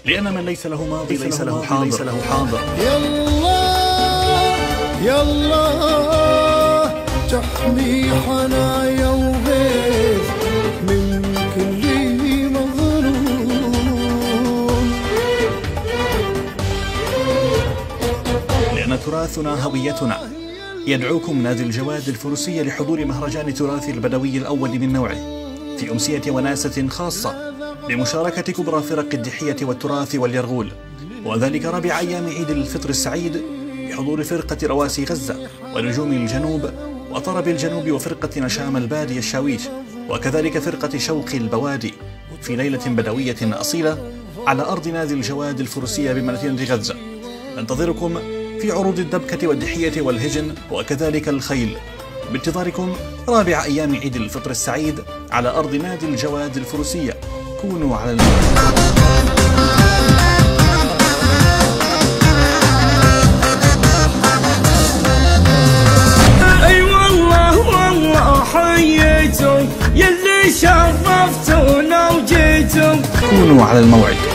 لأن من ليس له ماضي ليس له حاضر. يلا تحمي حنايا وغيث من كل مظلوم، لأن تراثنا هويتنا. يدعوكم نادي الجواد الفروسية لحضور مهرجان تراث البدوي الأول من نوعه في أمسية وناسة خاصة بمشاركة كبرى فرق الدحية والتراث واليرغول، وذلك رابع أيام عيد الفطر السعيد بحضور فرقة رواسي غزة ونجوم الجنوب وطرب الجنوب وفرقة نشام البادي الشاويش، وكذلك فرقة شوق البوادي في ليلة بدوية أصيلة على أرض نادي الجواد الفروسية بمدينة غزة. ننتظركم في عروض الدبكة والدحية والهجن وكذلك الخيل. بانتظاركم رابع أيام عيد الفطر السعيد على أرض نادي الجواد الفروسية. كونوا على الموعد. اي والله حييتم يلي شرفتونا وجيتم. كونوا على الموعد.